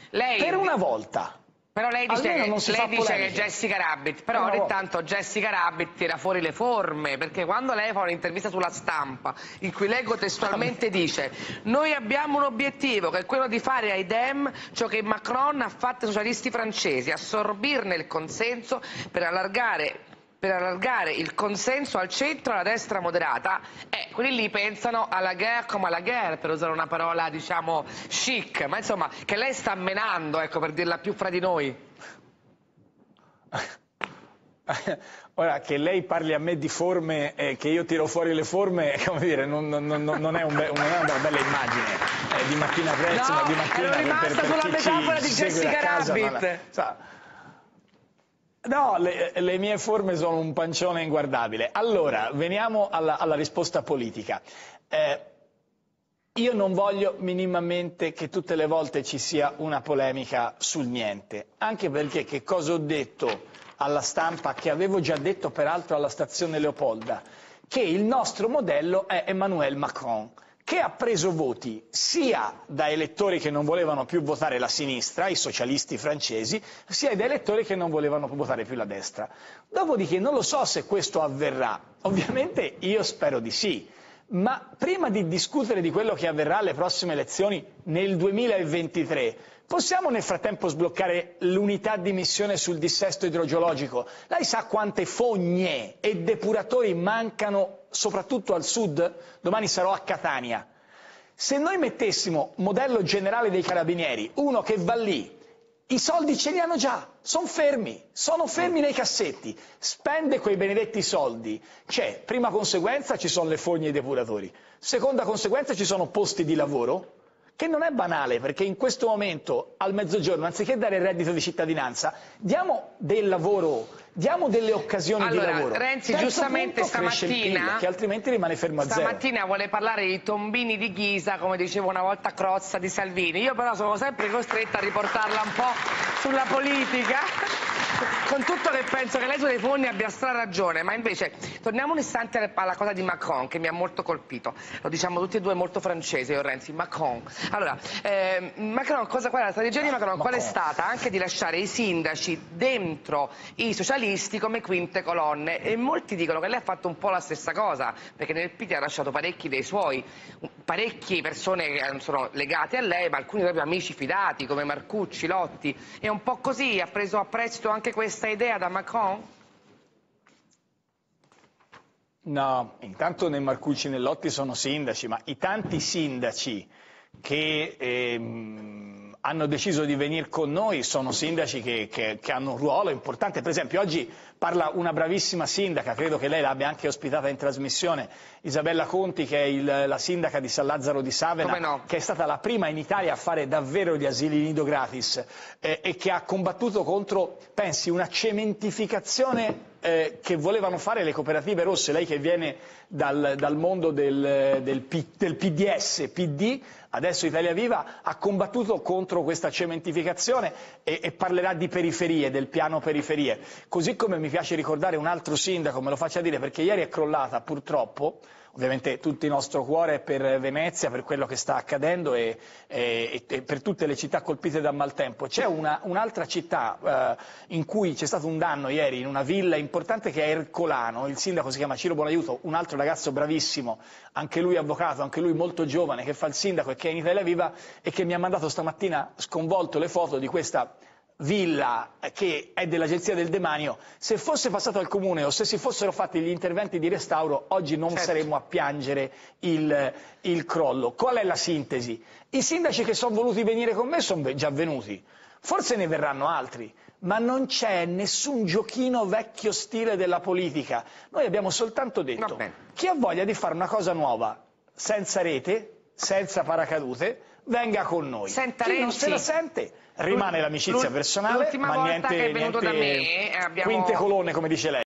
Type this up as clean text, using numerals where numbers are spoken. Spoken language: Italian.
Per una volta. Però lei dice che Jessica Rabbit, però ogni tanto Jessica Rabbit tira fuori le forme, perché quando lei fa un'intervista sulla Stampa, in cui leggo testualmente dice: noi abbiamo un obiettivo che è quello di fare ai Dem ciò che Macron ha fatto ai socialisti francesi, assorbirne il consenso per allargare il consenso al centro e alla destra moderata. Quelli lì pensano alla guerre come alla guerre, per usare una parola diciamo chic, ma insomma che lei sta menando, ecco, per dirla più fra di noi. Ora, che lei parli a me di forme e che io tiro fuori le forme, come dire, non è una bella immagine di mattina presto, no, ma di mattina ero rimasta sulla metafora di Jessica Rabbit. No, le mie forme sono un pancione inguardabile. Allora, veniamo alla risposta politica. Io non voglio minimamente che tutte le volte ci sia una polemica sul niente, anche perché che cosa ho detto alla Stampa, che avevo già detto peraltro alla stazione Leopolda, che il nostro modello è Emmanuel Macron, che ha preso voti sia da elettori che non volevano più votare la sinistra, i socialisti francesi, sia da elettori che non volevano votare più la destra. Dopodiché non lo so se questo avverrà, ovviamente io spero di sì, ma prima di discutere di quello che avverrà alle prossime elezioni nel 2023, possiamo nel frattempo sbloccare l'unità di missione sul dissesto idrogeologico? Lei sa quante fogne e depuratori mancano soprattutto al sud? Domani sarò a Catania. Se noi mettessimo modello generale dei carabinieri, uno che va lì, i soldi ce li hanno già, sono fermi nei cassetti, spende quei benedetti soldi, prima conseguenza ci sono le fogne e i depuratori, seconda conseguenza ci sono posti di lavoro, che non è banale, perché in questo momento al mezzogiorno, anziché dare il reddito di cittadinanza, diamo del lavoro, diamo delle occasioni di lavoro. Renzi giustamente stamattina, che altrimenti rimane fermo a zero. Stamattina vuole parlare di tombini di Ghisa, come diceva una volta Crozza di Salvini. Io però sono sempre costretta a riportarla un po' sulla politica, con tutto che penso che lei sulle fogne abbia ragione, ma invece torniamo un istante alla cosa di Macron, che mi ha molto colpito. Lo diciamo tutti e due molto francesi, io e Renzi. Macron. Allora, Macron, qual è la strategia di Macron? Qual è stata? Anche di lasciare i sindaci dentro i socialisti come quinte colonne, e molti dicono che lei ha fatto un po' la stessa cosa, perché nel PD ha lasciato parecchi dei suoi, parecchie persone che sono legate a lei, ma alcuni proprio amici fidati come Marcucci, Lotti, e un po' così ha preso a prestito anche questa idea da Macron? No, intanto né Marcucci né Lotti sono sindaci, ma i tanti sindaci che hanno deciso di venire con noi sono sindaci che hanno un ruolo importante. Per esempio oggi parla una bravissima sindaca, credo che lei l'abbia anche ospitata in trasmissione, Isabella Conti, che è la sindaca di San Lazzaro di Savena, che è stata la prima in Italia a fare davvero gli asili nido gratis e che ha combattuto contro, pensi, una cementificazione che volevano fare le cooperative rosse. Lei che viene dal mondo del PDS, PD, adesso Italia Viva, ha combattuto contro questa cementificazione e parlerà di periferie, del piano periferie. Così come mi piace ricordare un altro sindaco, me lo faccia dire, perché ieri è crollata purtroppo, ovviamente tutto il nostro cuore è per Venezia, per quello che sta accadendo e per tutte le città colpite da maltempo. C'è un'altra città in cui c'è stato un danno ieri, in una villa importante, che è Ercolano. Il sindaco si chiama Ciro Buonaiuto, un altro ragazzo bravissimo, anche lui avvocato, anche lui molto giovane, che fa il sindaco e che è in Italia Viva e che mi ha mandato stamattina sconvolto le foto di questa villa che è dell'Agenzia del Demanio. Se fosse passato al comune o se si fossero fatti gli interventi di restauro, oggi non saremmo a piangere il crollo. Qual è la sintesi? I sindaci che sono voluti venire con me sono già venuti, forse ne verranno altri, ma non c'è nessun giochino vecchio stile della politica. Noi abbiamo soltanto detto: chi ha voglia di fare una cosa nuova, senza rete, senza paracadute, venga con noi. Chi non se la sente, rimane l'amicizia personale, ma niente quinte colonne, come dice lei.